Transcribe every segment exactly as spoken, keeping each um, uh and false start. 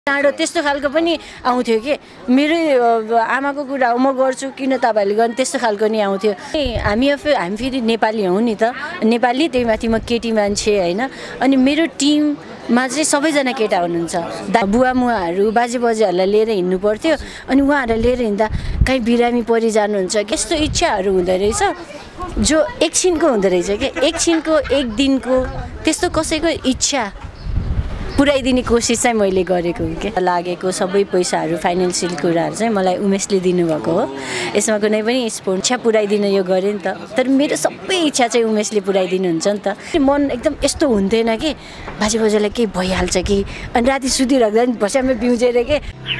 चाँडो त्यस्तो खालको पनि आउँथ्यो कि मेरो आमाको कुरा म गर्छु किन तपाईँहरूले गर्ने त्यस्तो खालको नि आउँथ्यो। हामी हामी फेरि नेपाली हौँ नि त, नेपाली त्यही माथि म केटी मान्छे होइन। अनि मेरो टिममा चाहिँ सबैजना केटा हुनुहुन्छ। दा बुवा मुवाहरू बाजे बजेहरूलाई लिएर हिँड्नु पर्थ्यो। अनि उहाँहरूलाई लिएर हिँड्दा कहीँ बिरामी परिजानुहुन्छ यस्तो इच्छाहरू हुँदो रहेछ जो एकछिनको हुँदो रहेछ कि एकछिनको एक दिनको त्यस्तो कसैको इच्छा पुऱ्याइदिने कोसिस चाहिँ मैले गरेको हो क्या। लागेको सबै पैसाहरू फाइनेन्सियल कुराहरू चाहिँ मलाई उमेशले दिनुभएको हो। यसमा कुनै पनि स्पोर्ट इच्छा पुऱ्याइदिन यो गरेँ नि त, तर मेरो सबै इच्छा चाहिँ उमेशले पुऱ्याइदिनुहुन्छ नि त। मन एकदम यस्तो हुन्थेन कि बाजे बोजूलाई केही भइहाल्छ कि, अनि राति सुतिराख्दा नि भस्यामै पिउँझेर के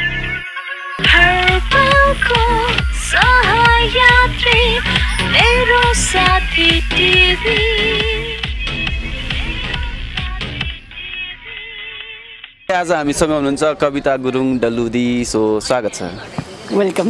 आज हामीसँग हुनुहुन्छ कविता गुरुङ डल्लुदी। सो स्वागत छ। वेलकम।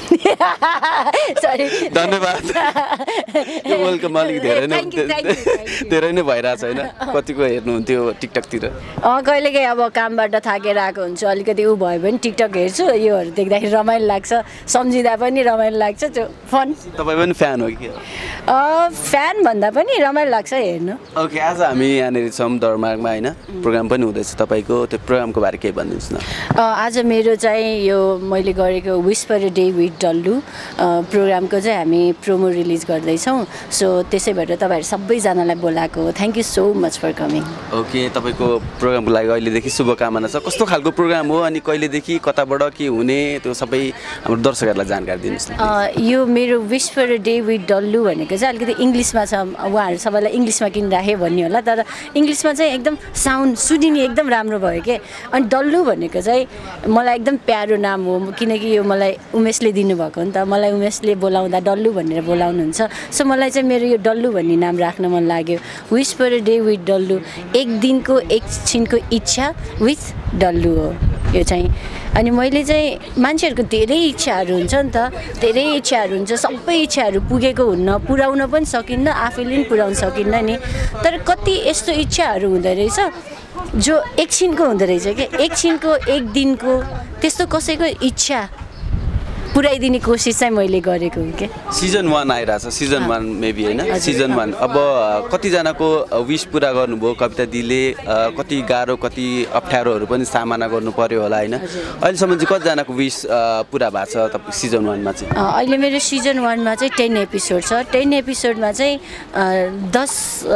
सरी धन्यवाद। यो वेलकम अलिक धेरै नै धेरै नै भइरहेछ होइन? कतिको हेर्नुहुन्थ्यो टिकटकतिर? अँ कहिलेकाहीँ अब कामबाट थाकेर आएको हुन्छु, अलिकति ऊ भयो भने टिकटक हेर्छु। योहरू देख्दाखेरि रमाइलो लाग्छ, सम्झिँदा पनि रमाइलो लाग्छ। त्यो फन। तपाईँ पनि फ्यान हो कि? फ्यान भन्दा पनि रमाइलो लाग्छ हेर्नु। ओके, आज हामी यहाँनिर छौँ दरमार्गमा होइन? प्रोग्राम पनि हुँदैछ तपाईँको, त्यो प्रोग्रामको बारे केही भनिदिनुहोस् न। आज मेरो चाहिँ यो मैले गरेको wish for a day with Dallu प्रोग्रामको चाहिँ हामी प्रोमो रिलिज गर्दैछौँ। सो त्यसै भएर तपाईँहरू सबैजनालाई बोलाएको हो। Thank you so much for coming. Okay, तपाईँको प्रोग्रामको लागि अहिलेदेखि शुभकामना छ। कस्तो खालको प्रोग्राम हो अनि कहिलेदेखि कताबाट के हुने त्यो सबै हाम्रो दर्शकहरूलाई जानकारी दिनुहोस् न। यो मेरो wish for a day with Dallu भनेको चाहिँ अलिकति इङ्ग्लिसमा छ, उहाँहरू सबैलाई इङ्ग्लिसमा किन राखेँ भन्ने होला, तर इङ्ग्लिसमा चाहिँ एकदम साउन्ड सुनिने एकदम राम्रो भयो कि। अनि डल्लु भनेको चाहिँ मलाई एकदम प्यारो नाम हो, किनकि यो मलाई उमेशले दिनुभएको हो नि त। मलाई उमेशले बोलाउँदा डल्लु भनेर बोलाउनुहुन्छ। सो मलाई चाहिँ मेरो यो डल्लु भन्ने नाम राख्न मन लाग्यो। Wish for a day with Dallu, एक दिनको एकछिनको इच्छा विथ डल्लु हो यो चाहिँ। अनि मैले चाहिँ मान्छेहरूको धेरै इच्छाहरू हुन्छ नि त, धेरै इच्छाहरू हुन्छ, सबै इच्छाहरू पुगेको हुन्न, पुर्याउन पनि सकिन्न, आफैले पनि पुर्याउन सकिन्न नि। तर कति यस्तो इच्छाहरू हुँदो रहेछ जो एकछिनको हुँदो रहेछ कि एकछिनको एक दिनको त्यस्तो कसैको इच्छा पुऱ्याइदिने कोसिस चाहिँ मैले गरेको हो क्या। सिजन वान आइरहेछ, सिजन वान मेबी होइन? सिजन वान अब कतिजनाको विश पुरा गर्नुभयो कविता दिदीले? कति गाह्रो कति अप्ठ्यारोहरू पनि सामना गर्नु पर्यो होला होइन? अहिलेसम्म चाहिँ कतिजनाको विश पुरा भएको छ तपाईँ सिजन वानमा चाहिँ? अहिले मेरो सिजन वानमा चाहिँ टेन एपिसोड छ। टेन एपिसोडमा चाहिँ दस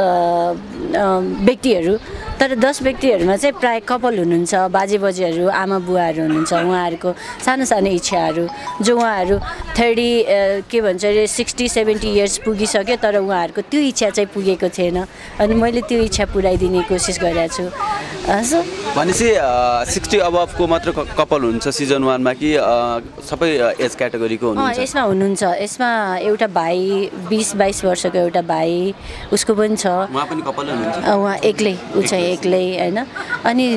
व्यक्तिहरू, तर दस व्यक्तिहरूमा चाहिँ प्रायः कपल हुनुहुन्छ, बाजे बजेहरू आमा बुवाहरू हुनुहुन्छ। उहाँहरूको सानो सानो इच्छाहरू जो उहाँहरू थर्टी के भन्छ अरे सिक्सटी सेभेन्टी इयर्स पुगिसक्यो, तर उहाँहरूको त्यो इच्छा चाहिँ पुगेको थिएन। अनि मैले त्यो इच्छा पुऱ्याइदिने कोसिस गरेको छु। सो भनेपछि सिक्सटी अबभको मात्र कपल हुन्छ सिजन वानमा कि सबै एज क्याटेगोरीको हुनुहुन्छ? यसमा हुनुहुन्छ, यसमा एउटा भाइ बिस बाइस वर्षको एउटा भाइ उसको पनि छ। उहाँ पनि कपल हुनुहुन्छ? उहाँ एक्लै, ऊ चाहिँ एक्लै होइन। अनि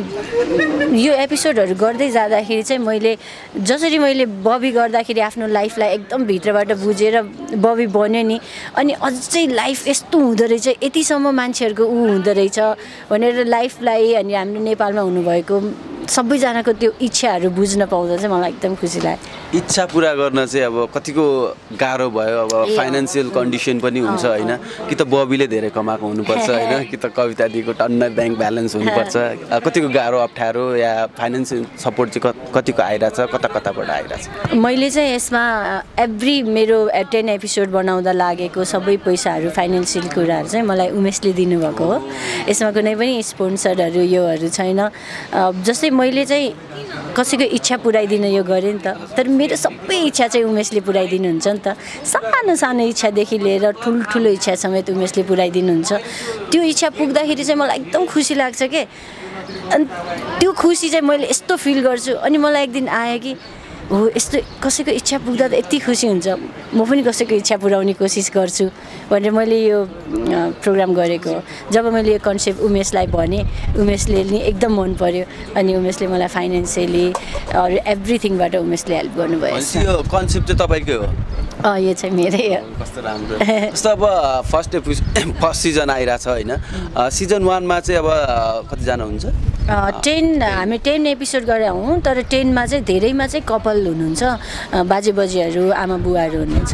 यो एपिसोडहरू गर्दै जाँदाखेरि चाहिँ मैले जसरी मैले बबी गर्दाखेरि आफ्नो लाइफलाई एकदम भित्रबाट बुझेर बबी बन्यो नि, अनि अझै लाइफ यस्तो हुँदो रहेछ, यतिसम्म मान्छेहरूको ऊ हुँदो रहेछ भनेर लाइफलाई अनि हाम्रो नेपालमा हुनुभएको सबैजनाको त्यो इच्छाहरू बुझ्न पाउँदा चाहिँ मलाई एकदम खुसी लाग्यो। इच्छा पुरा गर्न चाहिँ अब कतिको गाह्रो भयो? अब फाइनेन्सियल कन्डिसन पनि हुन्छ होइन? कि त बबीले धेरै कमाएको हुनुपर्छ होइन, कि त कविता दिदीको टन्न ब्याङ्क ब्यालेन्स हुनुपर्छ। कतिको गाह्रो अप्ठ्यारो या फाइनेन्सियल सपोर्ट चाहिँ कतिको आइरहेछ, कता कताबाट आइरहेछ? मैले चाहिँ यसमा एभ्री मेरो टेन एपिसोड बनाउँदा लागेको सबै पैसाहरू फाइनेन्सियल कुराहरू चाहिँ मलाई उमेशले दिनुभएको हो। यसमा कुनै पनि स्पोन्सरहरू योहरू छैन। जस्तै मैले चाहिँ कसैको इच्छा पुऱ्याइदिन यो गरेँ नि त, तर मेरो सबै इच्छा चाहिँ उमेशले पुऱ्याइदिनुहुन्छ नि त। सानो सानो इच्छादेखि लिएर ठुल्ठुलो इच्छा समेत उमेशले पुऱ्याइदिनुहुन्छ। त्यो इच्छा पुग्दाखेरि चाहिँ मलाई एकदम खुसी लाग्छ के। अनि त्यो खुसी चाहिँ मैले यस्तो फिल गर्छु। अनि मलाई एक दिन आयो कि हो यस्तो कसैको इच्छा पुग्दा त यति खुसी हुन्छ, म पनि कसैको इच्छा पुऱ्याउने कोसिस गर्छु भनेर मैले यो प्रोग्राम गरेको हो। जब मैले यो कन्सेप्ट उमेशलाई भने, उमेशले नि एकदम मन पर्यो। अनि उमेशले मलाई फाइनेन्सियली अरू एभ्रिथिङबाट उमेशले हेल्प गर्नुभयो। यो कन्सेप्ट चाहिँ तपाईँकै हो? अँ यो चाहिँ मेरै हो। कस्तो राम्रो। जस्तो अब फर्स्ट एपिसोड फर्स्ट सिजन आइरहेछ होइन? सिजन वानमा चाहिँ अब कतिजना हुन्छ? टेन हामी टेन एपिसोड गरेर हौँ, तर टेनमा चाहिँ धेरैमा चाहिँ कपाल हुनुहुन्छ, बाजे बजीहरू आमा बुवाहरू हुनुहुन्छ,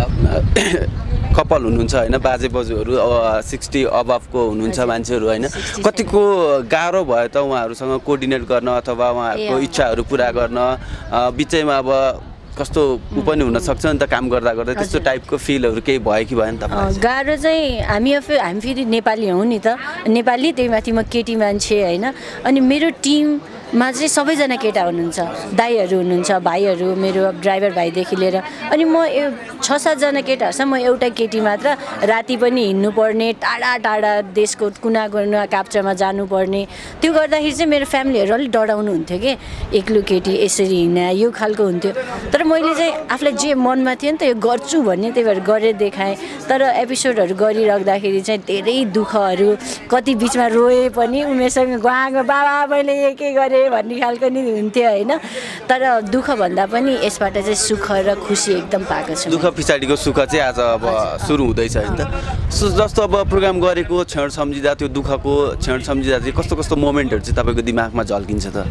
कपाल हुनुहुन्छ होइन, बाजे बजूहरू सिक्सटी अबभको हुनुहुन्छ मान्छेहरू होइन। कतिको गाह्रो भयो त उहाँहरूसँग कोअर्डिनेट गर्न अथवा उहाँहरूको इच्छाहरू पुरा गर्न, बिचैमा अब कस्तो ऊ पनि हुनसक्छ नि त काम गर्दा गर्दा, त्यस्तो टाइपको फिलहरू केही भयो कि भएन तपाईँलाई? गाह्रो चाहिँ हामी आफै हामी फेरि नेपाली हौँ नि त, नेपाली, त्यही माथि म केटी मान्छे होइन। अनि मेरो टिममा चाहिँ सबैजना केटा हुनुहुन्छ, दाईहरू हुनुहुन्छ, भाइहरू मेरो ड्राइभर भाइदेखि लिएर, अनि म छ सातजना केटाहरूसँग म एउटा केटी मात्र। राति पनि हिँड्नुपर्ने, टाढा टाढा देशको कुना कुना काप्चामा जानुपर्ने, त्यो गर्दाखेरि चाहिँ मेरो फ्यामिलीहरू अलिक डराउनु हुन्थ्यो कि एक्लो केटी यसरी हिँड्ने यो खालको हुन्थ्यो। तर मैले चाहिँ आफूलाई जे मनमा थियो नि त यो गर्छु भन्ने, त्यही भएर गरेर देखाएँ। तर एपिसोडहरू गरिराख्दाखेरि चाहिँ धेरै दुःखहरू, कति बिचमा रोए पनि उमेरसँग गएको बाबा मैले यो के गरेँ भन्ने खालको नि हुन्थ्यो होइन। तर दुःख भन्दा पनि यसबाट चाहिँ सुख र खुसी एकदम पाएको छु। दुःख पछाडिको सुख चाहिँ आज अब सुरु हुँदैछ होइन त। जस्तो अब प्रोग्राम गरेको क्षण सम्झिँदा, त्यो दुःखको क्षण सम्झिँदा चाहिँ कस्तो कस्तो मोमेन्टहरू चाहिँ तपाईँको दिमागमा झल्किन्छ त?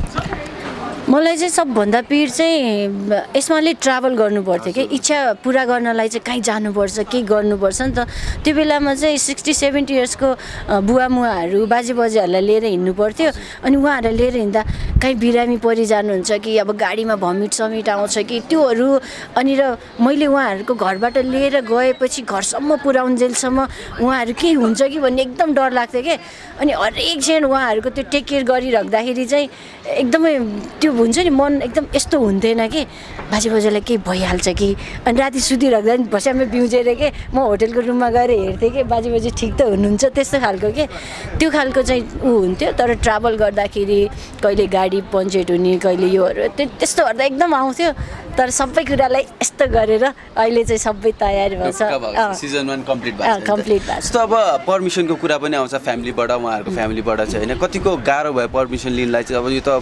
मलाई चाहिँ सबभन्दा पिर चाहिँ यसमा अलिक ट्राभल गर्नु पर्थ्यो कि, इच्छा पुरा गर्नलाई चाहिँ कहीँ जानुपर्छ, के गर्नुपर्छ नि त। त्यो बेलामा चाहिँ सिक्सटी सेभेन्टी इयर्सको बुवा मुवाहरू बाजे बजेहरूलाई लिएर हिँड्नु पर्थ्यो। अनि उहाँहरूलाई लिएर हिँड्दा कहीँ बिरामी परिजानुहुन्छ कि अब गाडीमा भमिट समिट आउँछ कि त्योहरू। अनि र मैले उहाँहरूको घरबाट लिएर गएपछि घरसम्म पुर्याउन्जेलसम्म उहाँहरू के हुन्छ कि भन्ने एकदम डर लाग्थ्यो कि। अनि हरेक क्षण उहाँहरूको त्यो टेक केयर गरिराख्दाखेरि चाहिँ एकदमै त्यो हुन्छ नि मन एकदम यस्तो हुन्थेन कि बाजे बजेलाई केही भइहाल्छ कि। अनि राति सुतिराख्दा नि भस्यामै बिउजेर के म होटेलको रुममा गएर हेर्थेँ कि बाजे बजे ठिक त हुनुहुन्छ, त्यस्तो खालको के त्यो खालको चाहिँ ऊ हुन्थ्यो। तर ट्राभल गर्दाखेरि कहिले गाडी पन्चेट हुने, कहिले योहरू त्यस्तो गर्दा एकदम आउँथ्यो। तर सबै कुरालाई यस्तो गरेर अहिले चाहिँ सबै तयार भएछ, सिजन वान कम्प्लिट भएको कम्प्लिट भएको। जस्तो अब पर्मिसनको कुरा पनि आउँछ फ्यामिलीबाट, उहाँहरूको फ्यामिलीबाट चाहिँ होइन। कतिको गाह्रो भयो पर्मिसन लिनलाई चाहिँ? अब यो त अब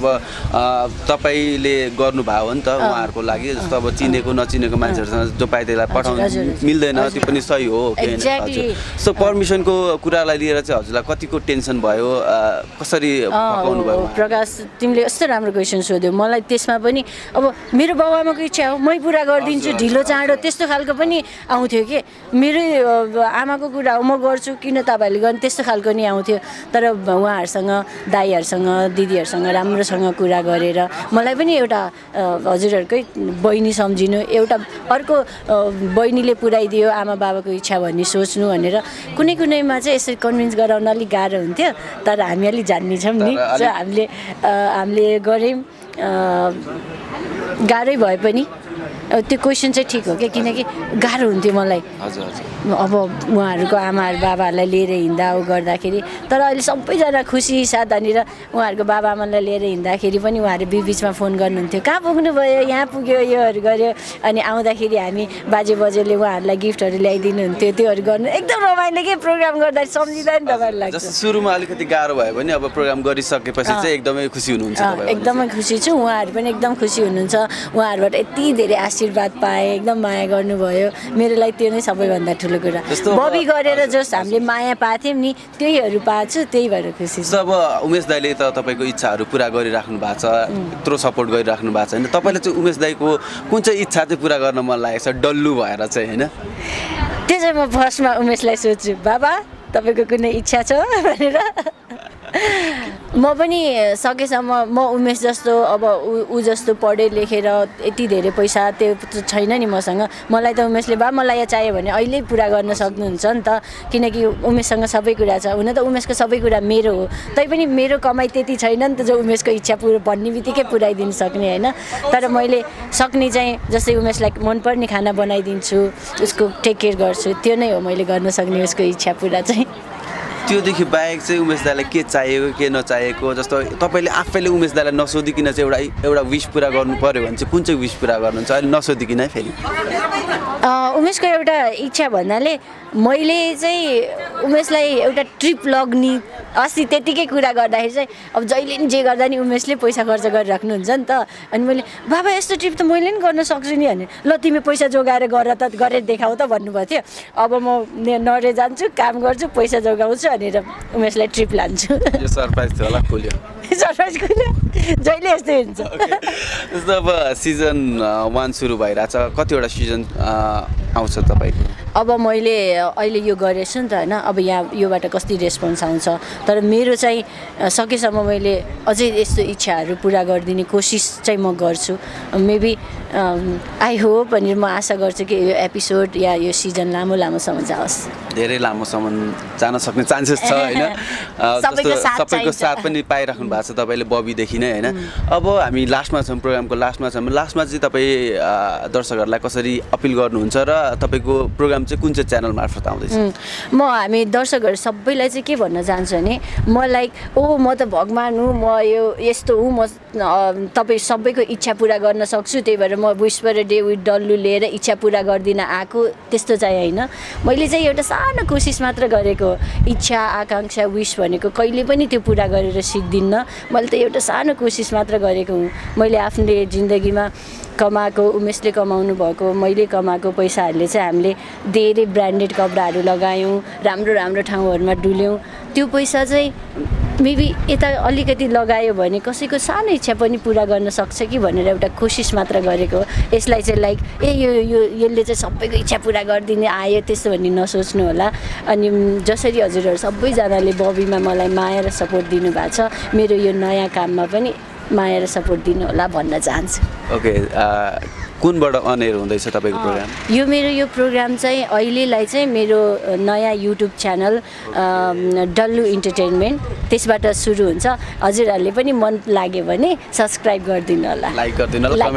तपाईँले गर्नुभयो हो नि त उहाँहरूको लागि, जस्तो अब चिनेको नचिनेको मान्छेहरूसँग जो पाए त्यसलाई पठाउनु मिल्दैन, त्यो पनि सही हो कि होइन? सो पर्मिसनको कुरालाई लिएर चाहिँ हजुरलाई कतिको टेन्सन भयो, कसरी पकाउनु भयो? प्रकाश तिमीले यस्तो राम्रो क्वेसन सोध्यौ मलाई। त्यसमा पनि अब मेरो बाबुआमाको इच्छा हो मै पुरा गरिदिन्छु, ढिलो चाँडो त्यस्तो खालको पनि आउँथ्यो कि। मेरो आमाको कुरा हो म गर्छु, किन तपाईँहरूले गर्नु, त्यस्तो खालको नि आउँथ्यो। तर उहाँहरूसँग दाईहरूसँग दिदीहरूसँग राम्रोसँग कुरा गरेर मलाई पनि एउटा हजुरहरूकै बहिनी सम्झिनु, एउटा अर्को बहिनीले पुऱ्याइदियो आमा बाबाको इच्छा भन्ने सोच्नु भनेर कुनै कुनैमा चाहिँ यसरी कन्भिन्स गराउन अलिक गाह्रो हुन्थ्यो। तर हामी अलिक जान्ने छौँ नि, हामीले हामीले गऱ्यौँ। गाह्रै भए पनि त्यो क्वेसन चाहिँ ठिक हो क्या, किनकि गाह्रो हुन्थ्यो मलाई अब उहाँहरूको आमाहरू बाबाहरूलाई लिएर हिँड्दा ऊ गर्दाखेरि। तर अहिले सबैजना खुसी साथ। अनि र उहाँहरूको बाबा आमालाई लिएर हिँड्दाखेरि पनि उहाँहरू बिचमा फोन गर्नुहुन्थ्यो, कहाँ पुग्नु भयो, यहाँ पुग्यो, योहरू गऱ्यो। अनि आउँदाखेरि हामी बाजे बजेले उहाँहरूलाई गिफ्टहरू ल्याइदिनुहुन्थ्यो, त्योहरू गर्नु एकदम रमाइलो के। प्रोग्राम गर्दा सम्झिँदा नि तपाईँहरू लाग्छ। सुरुमा अलिकति गाह्रो भयो भने अब प्रोग्राम गरिसकेपछि चाहिँ एकदमै खुसी हुनुहुन्छ? एकदमै खुसी छु, उहाँहरू पनि एकदम खुसी हुनुहुन्छ। उहाँहरूबाट यति धेरै आशीर्वाद पाएँ, एकदम माया गर्नुभयो। मेरो लागि त्यो नै सबैभन्दा ठुलो कुरा। बबी गरेर जस हामीले माया पाएको थियौँ नि त्यहीहरू पाएको छु, त्यही भएर खुसी छु। अब उमेश दाईले त तपाईँको इच्छाहरू पुरा गरिराख्नु भएको छ, यत्रो सपोर्ट गरिराख्नु भएको छ होइन। तपाईँले चाहिँ उमेश दाईको कुन चाहिँ इच्छा चाहिँ पुरा गर्न मन लागेको छ डल्लु भएर चाहिँ होइन? त्यो चाहिँ म फर्स्टमा उमेशलाई सोध्छु, बाबा तपाईँको कुनै इच्छा छ भनेर। म पनि सकेसम्म म उमेश जस्तो अब ऊ ऊ जस्तो पढेँ लेखेर यति धेरै पैसा त्यो छैन नि मसँग। मलाई त उमेशले बा मलाई यो चाहियो भने अहिले पुरा गर्न सक्नुहुन्छ नि त, किनकि उमेशसँग सबै कुरा छ। हुन त उमेशको सबै कुरा मेरो हो, तैपनि मेरो कमाइ त्यति छैन नि त जो उमेशको इच्छा पुरा भन्ने बित्तिकै पुऱ्याइदिनु सक्ने होइन। तर मैले सक्ने चाहिँ जस्तै उमेशलाई मनपर्ने खाना बनाइदिन्छु, उसको टेक केयर गर्छु, त्यो नै हो मैले गर्न सक्ने उसको इच्छा पुरा चाहिँ। त्योदेखि बाहेक चाहिँ उमेश दाईलाई के चाहिएको के नचाहिएको, जस्तो तपाईँले आफैले उमेश दाईलाई नसोधिकन चाहिँ एउटा एउटा विस पुरा गर्नु पऱ्यो भने चाहिँ कुन चाहिँ विस पुरा गर्नुहुन्छ अहिले नसोधिकन फेरि? उमेशको एउटा इच्छा भन्नाले मैले चाहिँ उमेशलाई एउटा ट्रिप लग्ने अस्ति त्यतिकै कुरा गर्दाखेरि चाहिँ अब जहिले पनि जे गर्दा नि उमेशले पैसा खर्च गरिराख्नुहुन्छ नि त। अनि मैले बाबा यस्तो ट्रिप त मैले पनि गर्न सक्छु नि भने, ल तिमी पैसा जोगाएर गर त, गरेर देखाऊ त भन्नुभएको थियो। अब म नरे जान्छु, काम गर्छु, पैसा जोगाउँछु, भनेर उमेशलाई ट्रिप लान्छु। यो सरप्राइज थियो होला, खुल्यो सरप्राइज खुल्यो, जहिले यस्तै हुन्छ। जस्तो अब सिजन वान सुरु भइरहेछ, कतिवटा सिजन आउँछ तपाईँको? अब मैले अहिले यो गरेछु नि त होइन, अब यहाँ योबाट कति रेस्पोन्स आउँछ, तर मेरो चाहिँ सकेसम्म मैले अझै यस्तो इच्छाहरू पुरा गरिदिने कोसिस चाहिँ म गर्छु। मेबी आई होप अनि म आशा गर्छु कि यो एपिसोड या यो सिजन लामो लामोसम्म जाओस्, धेरै लामोसम्म जान सक्ने चान्सेस छ होइन। सबैको साथ पनि पाइराख्नु भएको छ तपाईँले बबीदेखि नै होइन। अब हामी लास्टमा छौँ, प्रोग्रामको लास्टमा छौँ। लास्टमा चाहिँ तपाईँ दर्शकहरूलाई कसरी अपिल गर्नुहुन्छ र तपाईँको प्रोग्राम चाहिँ कुन चाहिँ च्यानल मार्फत आउँदैछ? म हामी दर्शकहरू सबैलाई चाहिँ के भन्न चाहन्छु भने, म लाइक ओ म त भगवान् हुँ, म यो यस्तो हुँ, म तपाईँ सबैको इच्छा पुरा गर्न सक्छु, त्यही भएर म विस्पर डे विथ डल्लु लिएर इच्छा पुरा गर्दिन आएको, त्यस्तो चाहिँ होइन। मैले चाहिँ एउटा सानो कोसिस मात्र गरेको, इच्छा आकाङ्क्षा विश भनेको कहिले पनि त्यो पुरा गरेर सिक्दिनँ। मैले त एउटा सानो कोसिस मात्र गरेको हुँ। मैले आफ्नो जिन्दगीमा कमाएको, उमेशले कमाउनु भएको, मैले कमाएको पैसाहरूले चाहिँ हामीले धेरै ब्रान्डेड कपडाहरू लगायौँ, राम्रो राम्रो ठाउँहरूमा डुल्यौँ। त्यो पैसा चाहिँ मेबी यता अलिकति लगायो भने कसैको सानो इच्छा पनि पुरा गर्न सक्छ कि भनेर एउटा कोसिस मात्र गरेको। यसलाई चाहिँ लाइक ए यो यो यसले चाहिँ सबैको इच्छा पुरा गरिदिने आयो त्यस्तो भन्ने नसोच्नु होला। अनि जसरी हजुरहरू सबैजनाले बबीमा मलाई माया र सपोर्ट दिनुभएको छ, मेरो यो नयाँ काममा पनि माया र सपोर्ट दिनु होला भन्न चाहन्छु। ओके, कुनबाट अनएयर हुँदैछ तपाईँको प्रोग्राम? यो मेरो यो प्रोग्राम चाहिँ अहिलेलाई चाहिँ मेरो नयाँ युट्युब च्यानल डल्लु इन्टरटेनमेन्ट, त्यसबाट सुरु हुन्छ। हजुरहरूले पनि मन लाग्यो भने सब्सक्राइब गरिदिनु होला, लाइक गरिदिनु होला।